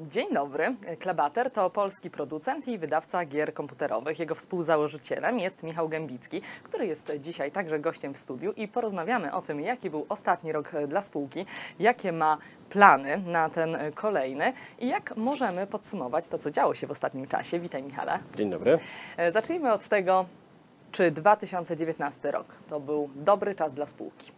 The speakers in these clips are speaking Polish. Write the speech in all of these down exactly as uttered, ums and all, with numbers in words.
Dzień dobry. Klabater to polski producent i wydawca gier komputerowych. Jego współzałożycielem jest Michał Gębicki, który jest dzisiaj także gościem w studiu i porozmawiamy o tym, jaki był ostatni rok dla spółki, jakie ma plany na ten kolejny i jak możemy podsumować to, co działo się w ostatnim czasie. Witaj, Michale. Dzień dobry. Zacznijmy od tego, czy dwa tysiące dziewiętnasty rok to był dobry czas dla spółki.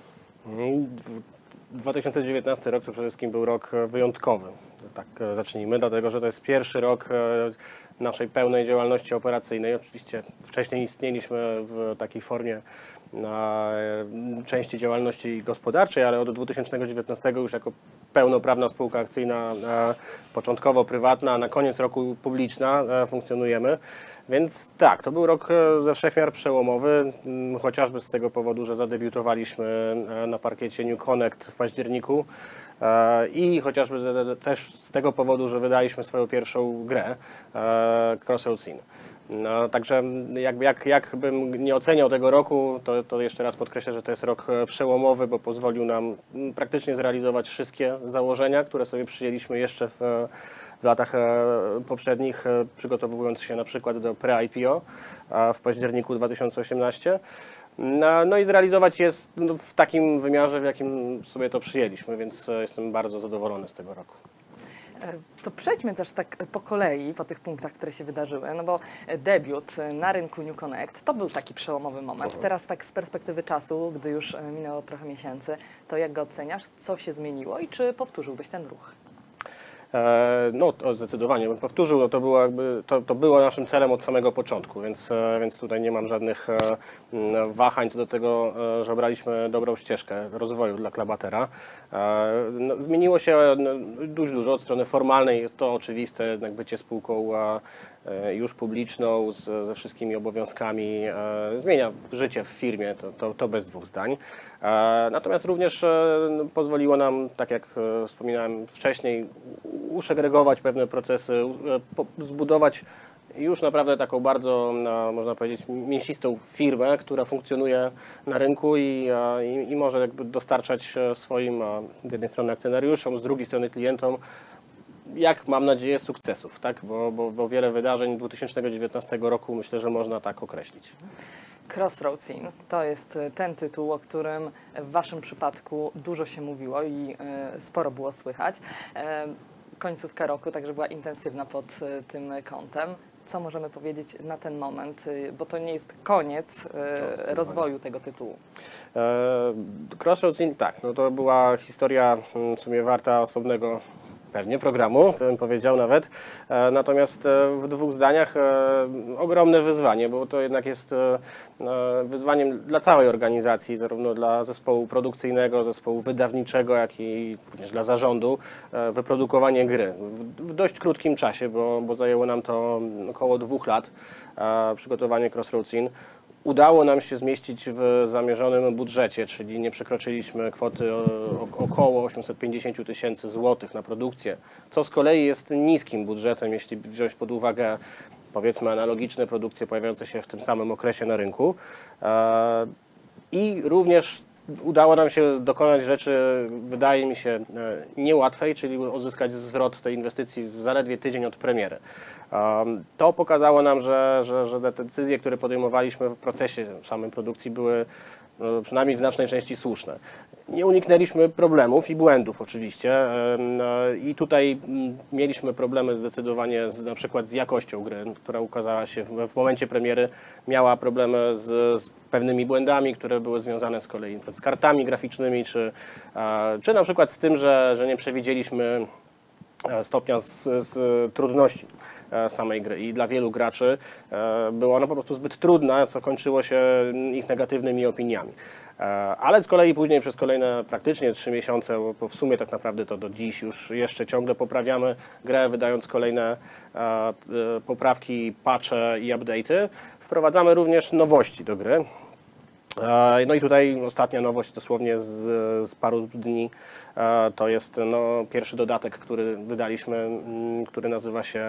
dwa tysiące dziewiętnasty rok to przede wszystkim był rok wyjątkowy. Tak zacznijmy, dlatego że to jest pierwszy rok naszej pełnej działalności operacyjnej. Oczywiście wcześniej istnieliśmy w takiej formie na części działalności gospodarczej, ale od dwa tysiące dziewiętnastego już jako pełnoprawna spółka akcyjna, początkowo prywatna, a na koniec roku publiczna funkcjonujemy. Więc tak, to był rok ze wszech miar przełomowy, chociażby z tego powodu, że zadebiutowaliśmy na parkiecie New Connect w październiku i chociażby też z tego powodu, że wydaliśmy swoją pierwszą grę, Crossroads Inn. No, także jak, jak, jak bym nie oceniał tego roku, to, to jeszcze raz podkreślę, że to jest rok przełomowy, bo pozwolił nam praktycznie zrealizować wszystkie założenia, które sobie przyjęliśmy jeszcze w, w latach poprzednich, przygotowując się na przykład do pre-I P O w październiku dwa tysiące osiemnastego. No, no i zrealizować je w takim wymiarze, w jakim sobie to przyjęliśmy, więc jestem bardzo zadowolony z tego roku. To przejdźmy też tak po kolei, po tych punktach, które się wydarzyły, no bo debiut na rynku New Connect to był taki przełomowy moment. Teraz tak z perspektywy czasu, gdy już minęło trochę miesięcy, to jak go oceniasz? Co się zmieniło i czy powtórzyłbyś ten ruch? No to zdecydowanie bym powtórzył, no to, było jakby, to, to było naszym celem od samego początku, więc, więc tutaj nie mam żadnych wahań co do tego, że obraliśmy dobrą ścieżkę rozwoju dla Klabatera. No, zmieniło się dość dużo od strony formalnej, jest to oczywiste, jednak bycie spółką już publiczną, z, ze wszystkimi obowiązkami, e, zmienia życie w firmie, to, to, to bez dwóch zdań. E, natomiast również e, pozwoliło nam, tak jak e, wspominałem wcześniej, uszegregować pewne procesy, e, po, zbudować już naprawdę taką bardzo, no, można powiedzieć, mięsistą firmę, która funkcjonuje na rynku i, i, i może jakby dostarczać swoim z jednej strony akcjonariuszom, z drugiej strony klientom, jak mam nadzieję, sukcesów, tak? Bo, bo, bo wiele wydarzeń dwa tysiące dziewiętnastego roku myślę, że można tak określić. Crossroads Inn to jest ten tytuł, o którym w Waszym przypadku dużo się mówiło i y, sporo było słychać. E, końcówka roku także była intensywna pod y, tym kątem. Co możemy powiedzieć na ten moment, y, bo to nie jest koniec y, rozwoju tego tytułu. E, Crossroads Inn, tak, no to była historia w sumie warta osobnego pewnie programu, to bym powiedział nawet. E, natomiast e, w dwóch zdaniach e, ogromne wyzwanie, bo to jednak jest e, wyzwaniem dla całej organizacji, zarówno dla zespołu produkcyjnego, zespołu wydawniczego, jak i również dla zarządu, e, wyprodukowanie gry w, w dość krótkim czasie, bo, bo zajęło nam to około dwóch lat e, przygotowanie Crossroads Inn. Udało nam się zmieścić w zamierzonym budżecie, czyli nie przekroczyliśmy kwoty około osiemset pięćdziesiąt tysięcy złotych na produkcję, co z kolei jest niskim budżetem, jeśli wziąć pod uwagę, powiedzmy, analogiczne produkcje pojawiające się w tym samym okresie na rynku. I również udało nam się dokonać rzeczy, wydaje mi się, niełatwej, czyli uzyskać zwrot tej inwestycji w zaledwie tydzień od premiery. To pokazało nam, że, że, że te decyzje, które podejmowaliśmy w procesie samej produkcji, były no, przynajmniej w znacznej części słuszne. Nie uniknęliśmy problemów i błędów oczywiście i tutaj mieliśmy problemy zdecydowanie z, na przykład z jakością gry, która ukazała się w, w momencie premiery, miała problemy z, z pewnymi błędami, które były związane z kolei z kartami graficznymi, czy, czy na przykład z tym, że, że nie przewidzieliśmy stopnia z, z trudności samej gry i dla wielu graczy była ona po prostu zbyt trudna, co kończyło się ich negatywnymi opiniami. Ale z kolei później przez kolejne praktycznie trzy miesiące, bo w sumie tak naprawdę to do dziś już jeszcze ciągle poprawiamy grę, wydając kolejne poprawki, patche i update'y. Wprowadzamy również nowości do gry. No i tutaj ostatnia nowość dosłownie z, z paru dni to jest no, pierwszy dodatek, który wydaliśmy, który nazywa się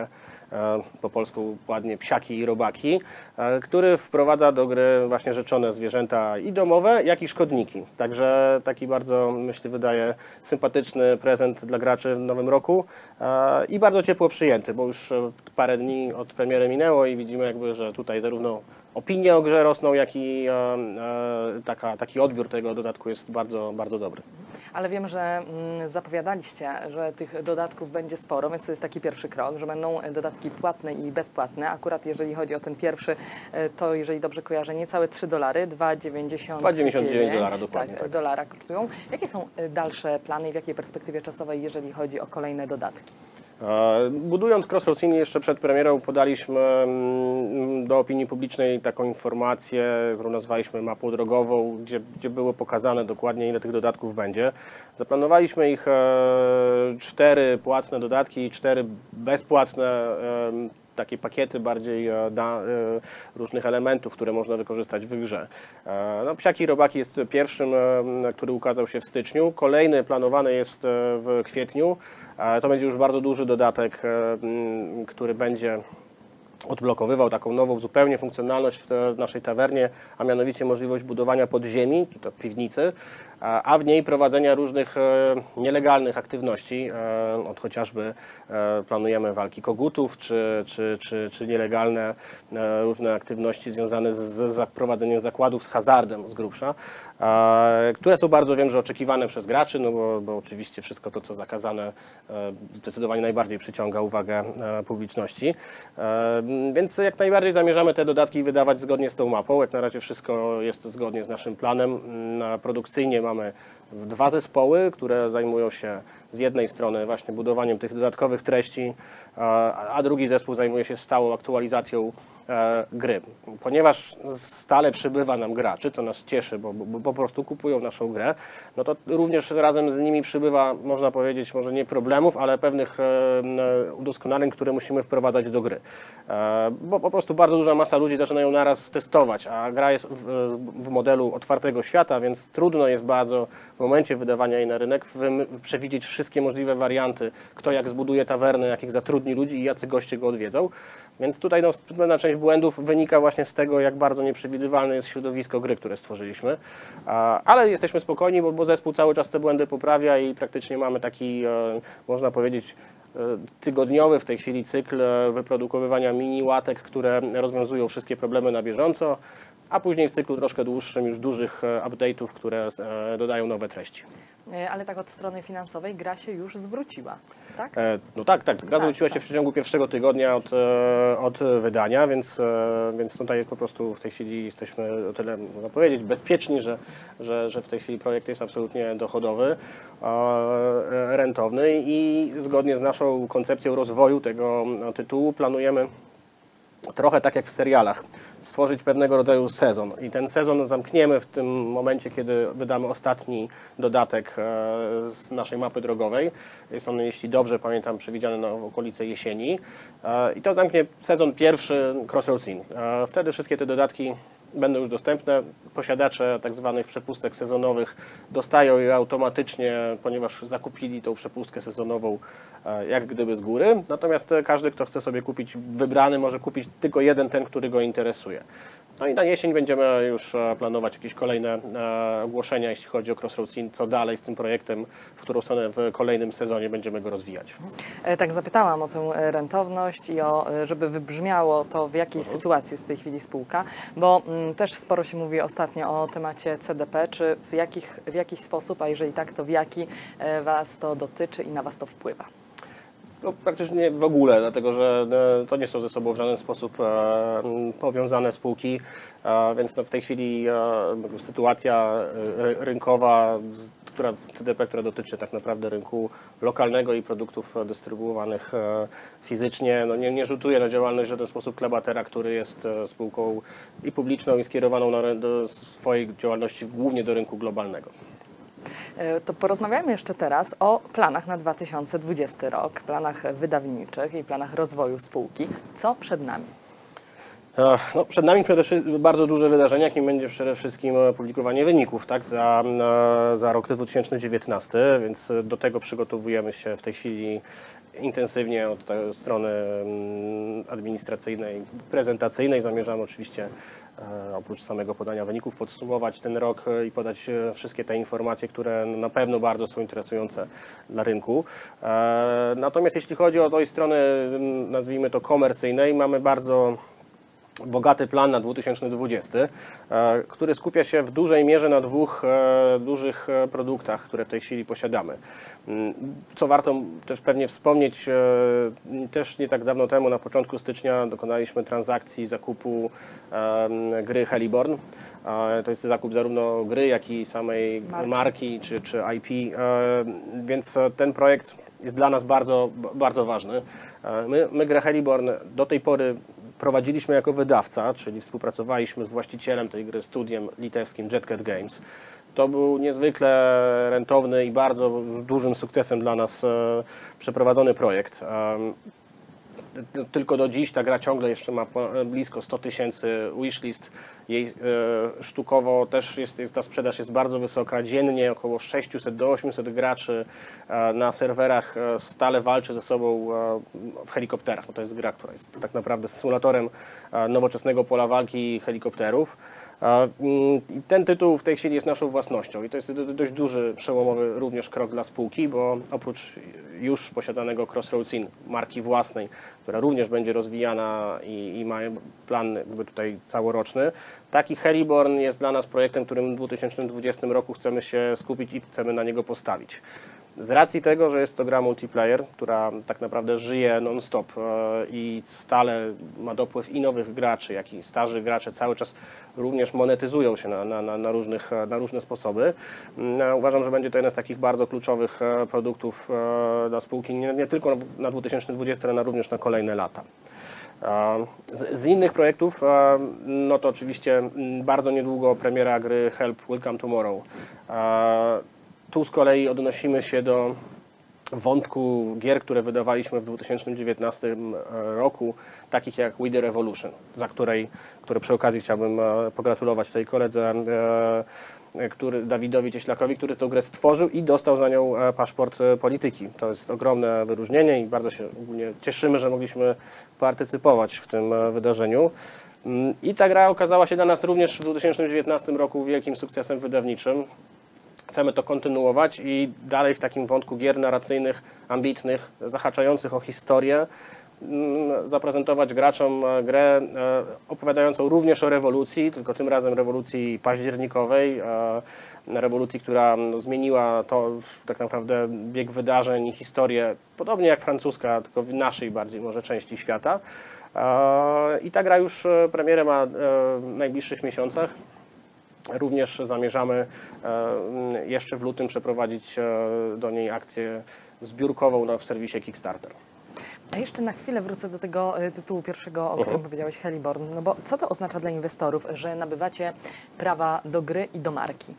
po polsku ładnie psiaki i robaki, który wprowadza do gry właśnie rzeczone zwierzęta i domowe, jak i szkodniki. Także taki bardzo, myślę, wydaje sympatyczny prezent dla graczy w nowym roku i bardzo ciepło przyjęty, bo już parę dni od premiery minęło i widzimy jakby, że tutaj zarówno opinie o grze rosną, jak i e, e, taka, taki odbiór tego dodatku jest bardzo, bardzo dobry. Ale wiem, że mm, zapowiadaliście, że tych dodatków będzie sporo, więc to jest taki pierwszy krok, że będą dodatki płatne i bezpłatne. Akurat jeżeli chodzi o ten pierwszy, to jeżeli dobrze kojarzę, niecałe trzy dolary, dwa dziewięćdziesiąt dziewięć dolara dokładnie. Tak, Tak. dolara kosztują. Jakie są dalsze plany i w jakiej perspektywie czasowej, jeżeli chodzi o kolejne dodatki? Budując Crossroads jeszcze przed premierą podaliśmy do opinii publicznej taką informację, którą nazwaliśmy mapą drogową, gdzie, gdzie było pokazane dokładnie, ile tych dodatków będzie. Zaplanowaliśmy ich cztery płatne dodatki i cztery bezpłatne, takie pakiety bardziej da, różnych elementów, które można wykorzystać w grze. No, Psiaki i Robaki jest pierwszym, który ukazał się w styczniu. Kolejny planowany jest w kwietniu. To będzie już bardzo duży dodatek, który będzie odblokowywał taką nową zupełnie funkcjonalność w naszej tawernie, a mianowicie możliwość budowania podziemi, to piwnicy, a w niej prowadzenia różnych nielegalnych aktywności, od chociażby planujemy walki kogutów, czy, czy, czy, czy nielegalne różne aktywności związane z zaprowadzeniem zakładów z hazardem z grubsza, które są bardzo, wiem, że oczekiwane przez graczy, no bo, bo oczywiście wszystko to, co zakazane, zdecydowanie najbardziej przyciąga uwagę publiczności. Więc jak najbardziej zamierzamy te dodatki wydawać zgodnie z tą mapą. Jak na razie wszystko jest zgodnie z naszym planem. Produkcyjnie mamy dwa zespoły, które zajmują się z jednej strony właśnie budowaniem tych dodatkowych treści, a drugi zespół zajmuje się stałą aktualizacją gry. Ponieważ stale przybywa nam graczy, co nas cieszy, bo, bo po prostu kupują naszą grę, no to również razem z nimi przybywa, można powiedzieć, może nie problemów, ale pewnych udoskonaleń, które musimy wprowadzać do gry. Bo po prostu bardzo duża masa ludzi zaczyna ją naraz testować, a gra jest w, w modelu otwartego świata, więc trudno jest bardzo w momencie wydawania jej na rynek przewidzieć wszystkie możliwe warianty, kto jak zbuduje tawernę, jakich zatrudni ludzi i jacy goście go odwiedzą. Więc tutaj no, pewna część błędów wynika właśnie z tego, jak bardzo nieprzewidywalne jest środowisko gry, które stworzyliśmy. Ale jesteśmy spokojni, bo, bo zespół cały czas te błędy poprawia i praktycznie mamy taki, można powiedzieć, tygodniowy w tej chwili cykl wyprodukowywania mini łatek, które rozwiązują wszystkie problemy na bieżąco, a później w cyklu troszkę dłuższym już dużych update'ów, które dodają nowe treści. Ale tak od strony finansowej gra się już zwróciła, tak? E, no tak, tak. Gra tak, zwróciła tak. się w przeciągu pierwszego tygodnia od, od wydania, więc, więc tutaj po prostu w tej chwili jesteśmy o tyle, można powiedzieć, bezpieczni, że, że, że w tej chwili projekt jest absolutnie dochodowy, e, rentowny i zgodnie z naszą koncepcją rozwoju tego tytułu planujemy trochę tak jak w serialach, stworzyć pewnego rodzaju sezon i ten sezon zamkniemy w tym momencie, kiedy wydamy ostatni dodatek z naszej mapy drogowej. Jest on, jeśli dobrze pamiętam, przewidziany na okolice jesieni i to zamknie sezon pierwszy Crossroads Inn. Wtedy wszystkie te dodatki będą już dostępne. Posiadacze tak zwanych przepustek sezonowych dostają je automatycznie, ponieważ zakupili tą przepustkę sezonową jak gdyby z góry. Natomiast każdy, kto chce sobie kupić wybrany, może kupić tylko jeden, ten, który go interesuje. No i na jesień będziemy już planować jakieś kolejne ogłoszenia, jeśli chodzi o Crossroads Inn, co dalej z tym projektem, w którą stronę w kolejnym sezonie będziemy go rozwijać. Tak zapytałam o tę rentowność i o, żeby wybrzmiało to, w jakiej mhm. sytuacji jest w tej chwili spółka, bo m, też sporo się mówi ostatnio o temacie C D P, czy w, jakich, w jakiś sposób, a jeżeli tak, to w jaki Was to dotyczy i na Was to wpływa? No, praktycznie w ogóle, dlatego że to nie są ze sobą w żaden sposób e, powiązane spółki, e, więc no, w tej chwili e, sytuacja rynkowa, która w C D P, która dotyczy tak naprawdę rynku lokalnego i produktów dystrybuowanych e, fizycznie, no, nie, nie rzutuje na działalność w żaden sposób Klebatera, który jest spółką i publiczną, i skierowaną na, do swojej działalności głównie do rynku globalnego. To porozmawiajmy jeszcze teraz o planach na dwa tysiące dwudziesty rok, planach wydawniczych i planach rozwoju spółki. Co przed nami? No, przed nami przede wszystkim bardzo duże wydarzenie, jakim będzie przede wszystkim publikowanie wyników, tak, za, za rok dwa tysiące dziewiętnasty, więc do tego przygotowujemy się w tej chwili intensywnie od tej strony administracyjnej, prezentacyjnej. Zamierzamy oczywiście oprócz samego podania wyników podsumować ten rok i podać wszystkie te informacje, które na pewno bardzo są interesujące dla rynku. Natomiast jeśli chodzi o tej strony, nazwijmy to komercyjnej, mamy bardzo bogaty plan na dwa tysiące dwudziesty, który skupia się w dużej mierze na dwóch dużych produktach, które w tej chwili posiadamy. Co warto też pewnie wspomnieć, też nie tak dawno temu, na początku stycznia, dokonaliśmy transakcji zakupu gry Heliborn. To jest zakup zarówno gry, jak i samej marki, marki czy, czy I P, więc ten projekt jest dla nas bardzo, bardzo ważny. My, my grę Heliborn do tej pory prowadziliśmy jako wydawca, czyli współpracowaliśmy z właścicielem tej gry, studiem litewskim Jetcat Games. To był niezwykle rentowny i bardzo dużym sukcesem dla nas e, przeprowadzony projekt. E, tylko do dziś ta gra ciągle jeszcze ma blisko sto tysięcy wishlist. Jej e, sztukowo też jest, jest, ta sprzedaż jest bardzo wysoka. Dziennie około sześćset do ośmiuset graczy e, na serwerach e, stale walczy ze sobą e, w helikopterach. No to jest gra, która jest tak naprawdę symulatorem e, nowoczesnego pola walki helikopterów. I ten tytuł w tej chwili jest naszą własnością i to jest dość duży, przełomowy również krok dla spółki, bo oprócz już posiadanego Crossroads Inn, marki własnej, która również będzie rozwijana i, i ma plan jakby tutaj całoroczny, taki Heliborn jest dla nas projektem, którym w dwa tysiące dwudziestym roku chcemy się skupić i chcemy na niego postawić. Z racji tego, że jest to gra multiplayer, która tak naprawdę żyje non-stop i stale ma dopływ i nowych graczy, jak i starzy gracze cały czas również monetyzują się na, na, na, różnych, na różne sposoby. Uważam, że będzie to jeden z takich bardzo kluczowych produktów dla spółki, nie, nie tylko na dwa tysiące dwudziesty, ale również na kolejne lata. Z, z innych projektów, no to oczywiście bardzo niedługo premiera gry Help Welcome Tomorrow. Tu z kolei odnosimy się do wątku gier, które wydawaliśmy w dwa tysiące dziewiętnastym roku, takich jak We The Revolution, za której, które przy okazji chciałbym pogratulować tej koledze, który, Dawidowi Cieślakowi, który tę grę stworzył i dostał za nią paszport polityki. To jest ogromne wyróżnienie i bardzo się ogólnie cieszymy, że mogliśmy partycypować w tym wydarzeniu. I ta gra okazała się dla nas również w dwa tysiące dziewiętnastym roku wielkim sukcesem wydawniczym. Chcemy to kontynuować i dalej w takim wątku gier narracyjnych, ambitnych, zahaczających o historię, zaprezentować graczom grę opowiadającą również o rewolucji, tylko tym razem rewolucji październikowej, rewolucji, która zmieniła to tak naprawdę bieg wydarzeń i historię, podobnie jak francuska, tylko w naszej bardziej może części świata. I ta gra już premierę ma w najbliższych miesiącach. Również zamierzamy jeszcze w lutym przeprowadzić do niej akcję zbiórkową w serwisie Kickstarter. A jeszcze na chwilę wrócę do tego tytułu pierwszego, o którym uh-huh. powiedziałeś, Heliborn. No bo co to oznacza dla inwestorów, że nabywacie prawa do gry i do marki?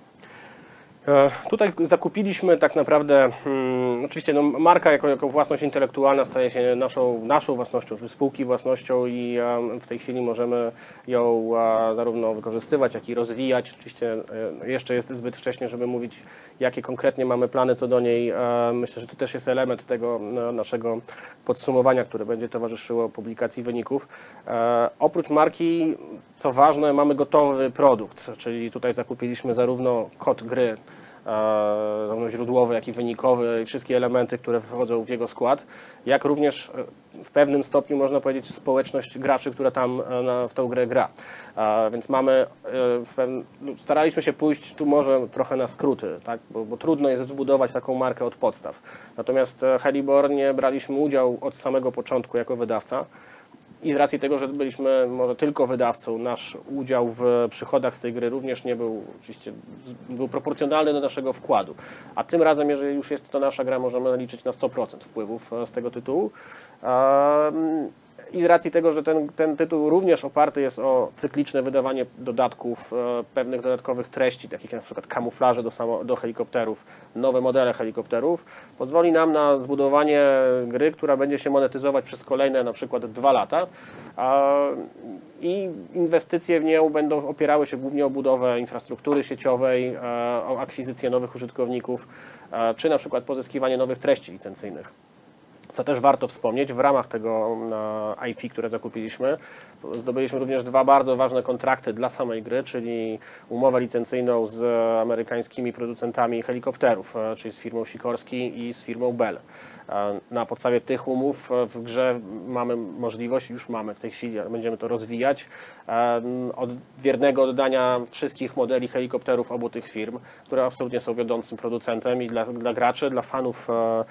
Tutaj zakupiliśmy tak naprawdę, hmm, oczywiście no, marka jako, jako własność intelektualna staje się naszą, naszą własnością, czy spółki własnością i um, w tej chwili możemy ją um, zarówno wykorzystywać, jak i rozwijać. Oczywiście um, jeszcze jest zbyt wcześnie, żeby mówić, jakie konkretnie mamy plany co do niej. Um, myślę, że to też jest element tego no, naszego podsumowania, które będzie towarzyszyło publikacji wyników. Um, oprócz marki, co ważne, mamy gotowy produkt, czyli tutaj zakupiliśmy zarówno kod gry, zarówno źródłowy, jak i wynikowy i wszystkie elementy, które wchodzą w jego skład, jak również w pewnym stopniu można powiedzieć społeczność graczy, która tam na, w tę grę gra. A, więc mamy, w pewnym, staraliśmy się pójść tu może trochę na skróty, tak? bo, bo trudno jest zbudować taką markę od podstaw. Natomiast w Helibornie braliśmy udział od samego początku jako wydawca. I z racji tego, że byliśmy może tylko wydawcą, nasz udział w przychodach z tej gry również nie był, oczywiście był proporcjonalny do naszego wkładu. A tym razem, jeżeli już jest to nasza gra, możemy liczyć na sto procent wpływów z tego tytułu. I z racji tego, że ten, ten tytuł również oparty jest o cykliczne wydawanie dodatków, e, pewnych dodatkowych treści, takich jak na przykład kamuflaże do, samo, do helikopterów, nowe modele helikopterów, pozwoli nam na zbudowanie gry, która będzie się monetyzować przez kolejne na przykład dwa lata. A, i inwestycje w nią będą opierały się głównie o budowę infrastruktury sieciowej, o akwizycję nowych użytkowników, czy na przykład pozyskiwanie nowych treści licencyjnych. Co też warto wspomnieć, w ramach tego I P, które zakupiliśmy, zdobyliśmy również dwa bardzo ważne kontrakty dla samej gry, czyli umowę licencyjną z amerykańskimi producentami helikopterów, czyli z firmą Sikorski i z firmą Bell. Na podstawie tych umów w grze mamy możliwość, już mamy w tej chwili, będziemy to rozwijać, odwiernego oddania wszystkich modeli helikopterów obu tych firm, które absolutnie są wiodącym producentem i dla, dla graczy, dla fanów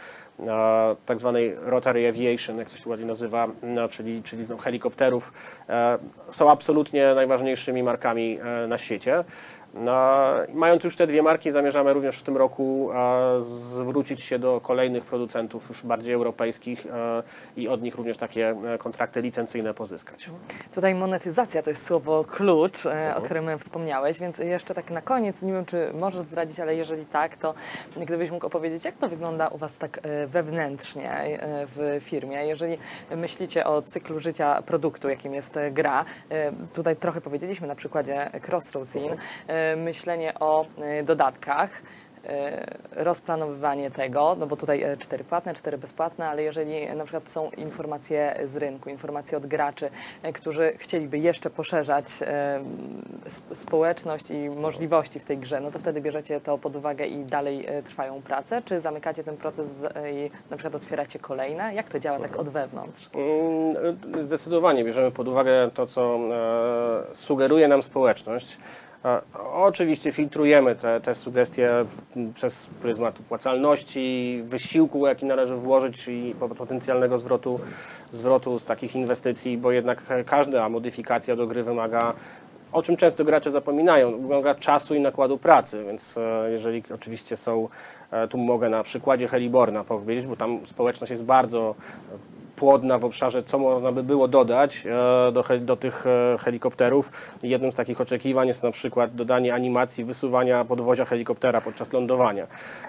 tak zwanej Rotary Aviation, jak to się ładnie nazywa, no, czyli, czyli no, helikopterów, są absolutnie najważniejszymi markami na świecie. No, mając już te dwie marki, zamierzamy również w tym roku e, zwrócić się do kolejnych producentów już bardziej europejskich e, i od nich również takie kontrakty licencyjne pozyskać. Tutaj monetyzacja to jest słowo klucz, e, o którym wspomniałeś, więc jeszcze tak na koniec, nie wiem czy możesz zdradzić, ale jeżeli tak, to gdybyś mógł opowiedzieć, jak to wygląda u Was tak e, wewnętrznie e, w firmie, jeżeli myślicie o cyklu życia produktu, jakim jest e, gra. E, tutaj trochę powiedzieliśmy na przykładzie Crossroads Inn, e, myślenie o dodatkach, rozplanowywanie tego, no bo tutaj cztery płatne, cztery bezpłatne, ale jeżeli na przykład są informacje z rynku, informacje od graczy, którzy chcieliby jeszcze poszerzać społeczność i możliwości w tej grze, no to wtedy bierzecie to pod uwagę i dalej trwają prace, czy zamykacie ten proces i na przykład otwieracie kolejne? Jak to działa tak od wewnątrz? Zdecydowanie bierzemy pod uwagę to, co sugeruje nam społeczność. Oczywiście filtrujemy te, te sugestie przez pryzmat opłacalności, wysiłku, jaki należy włożyć i potencjalnego zwrotu, zwrotu z takich inwestycji, bo jednak każda modyfikacja do gry wymaga, o czym często gracze zapominają, wymaga czasu i nakładu pracy, więc jeżeli oczywiście są, tu mogę na przykładzie Heliborna powiedzieć, bo tam społeczność jest bardzo płodna w obszarze, co można by było dodać do, do tych helikopterów. Jednym z takich oczekiwań jest na przykład dodanie animacji wysuwania podwozia helikoptera podczas lądowania.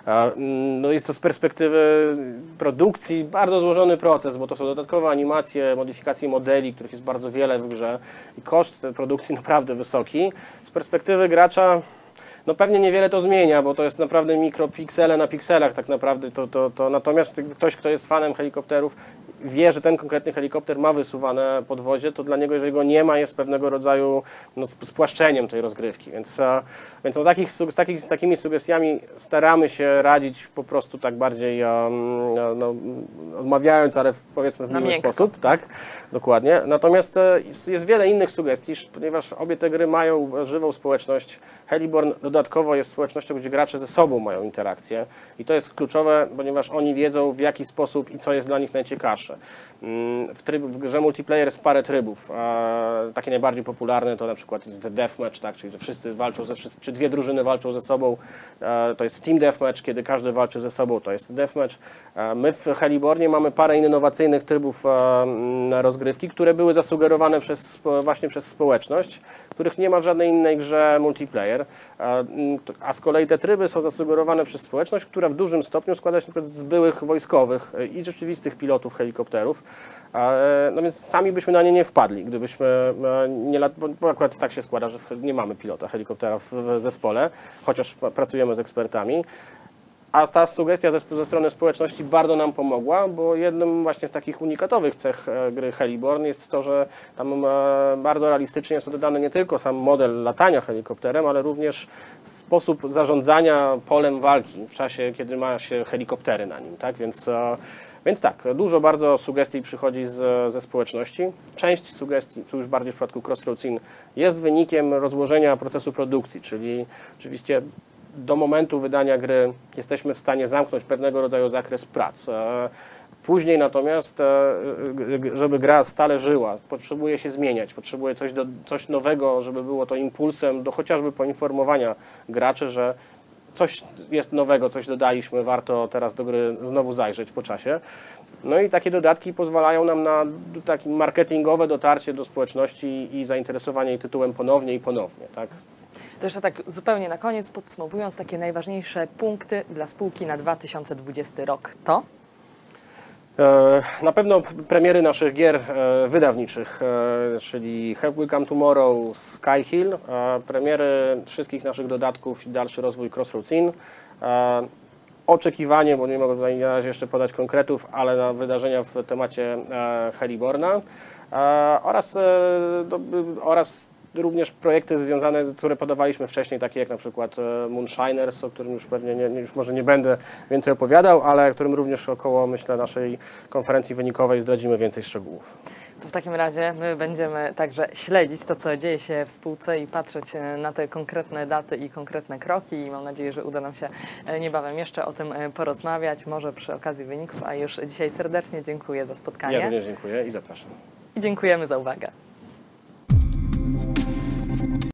No jest to z perspektywy produkcji bardzo złożony proces, bo to są dodatkowe animacje, modyfikacje modeli, których jest bardzo wiele w grze i koszt tej produkcji naprawdę wysoki. Z perspektywy gracza no pewnie niewiele to zmienia, bo to jest naprawdę mikropiksele na pikselach tak naprawdę. To, to, to. Natomiast ktoś, kto jest fanem helikopterów, wie, że ten konkretny helikopter ma wysuwane podwozie, to dla niego, jeżeli go nie ma, jest pewnego rodzaju no, spłaszczeniem tej rozgrywki. Więc, więc o takich, z, takich, z takimi sugestiami staramy się radzić po prostu tak bardziej um, no, odmawiając, ale w, powiedzmy w miły sposób. Tak, dokładnie. Natomiast jest, jest wiele innych sugestii, ponieważ obie te gry mają żywą społeczność. Heliborn dodatkowo jest społecznością, gdzie gracze ze sobą mają interakcję i to jest kluczowe, ponieważ oni wiedzą, w jaki sposób i co jest dla nich najciekawsze. W, tryb, w grze multiplayer jest parę trybów. Takie najbardziej popularne to na przykład jest deathmatch, tak? Czyli że wszyscy walczą ze wszyscy, czy dwie drużyny walczą ze sobą. To jest team deathmatch, kiedy każdy walczy ze sobą, to jest deathmatch. My w Helibornie mamy parę innowacyjnych trybów rozgrywki, które były zasugerowane przez, właśnie przez społeczność, których nie ma w żadnej innej grze multiplayer. A z kolei te tryby są zasugerowane przez społeczność, która w dużym stopniu składa się z byłych wojskowych i rzeczywistych pilotów helikopterów. No więc sami byśmy na nie nie wpadli, gdybyśmy nie, bo akurat tak się składa, że nie mamy pilota helikoptera w zespole, chociaż pracujemy z ekspertami. A ta sugestia ze, ze strony społeczności bardzo nam pomogła, bo jednym właśnie z takich unikatowych cech gry Heliborn jest to, że tam bardzo realistycznie jest dodany nie tylko sam model latania helikopterem, ale również sposób zarządzania polem walki w czasie, kiedy ma się helikoptery na nim. Tak? Więc, więc tak, dużo bardzo sugestii przychodzi z, ze społeczności. Część sugestii, tu już bardziej w przypadku Crossroads Inn, jest wynikiem rozłożenia procesu produkcji, czyli oczywiście do momentu wydania gry jesteśmy w stanie zamknąć pewnego rodzaju zakres prac. Później natomiast, żeby gra stale żyła, potrzebuje się zmieniać, potrzebuje coś, do, coś nowego, żeby było to impulsem do chociażby poinformowania graczy, że coś jest nowego, coś dodaliśmy, warto teraz do gry znowu zajrzeć po czasie. No i takie dodatki pozwalają nam na takie marketingowe dotarcie do społeczności i zainteresowanie jej tytułem ponownie i ponownie. Tak? To jeszcze tak zupełnie na koniec, podsumowując, takie najważniejsze punkty dla spółki na dwa tysiące dwudziesty rok to? Na pewno premiery naszych gier wydawniczych, czyli Help Will Come Tomorrow, Sky Hill, premiery wszystkich naszych dodatków i dalszy rozwój Crossroads Inn. Oczekiwanie, bo nie mogę tutaj na razie jeszcze podać konkretów, ale na wydarzenia w temacie Heliborna oraz, oraz również projekty związane, które podawaliśmy wcześniej, takie jak na przykład Moonshiners, o którym już pewnie nie, już może nie będę więcej opowiadał, ale którym również około, myślę, naszej konferencji wynikowej zdradzimy więcej szczegółów. To w takim razie my będziemy także śledzić to, co dzieje się w spółce i patrzeć na te konkretne daty i konkretne kroki i mam nadzieję, że uda nam się niebawem jeszcze o tym porozmawiać, może przy okazji wyników, a już dzisiaj serdecznie dziękuję za spotkanie. Ja również dziękuję i zapraszam. I dziękujemy za uwagę.